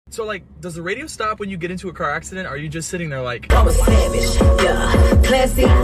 So like, does the radio stop when you get into a car accident? Or are you just sitting there like, I'm a savage, yeah. Classy,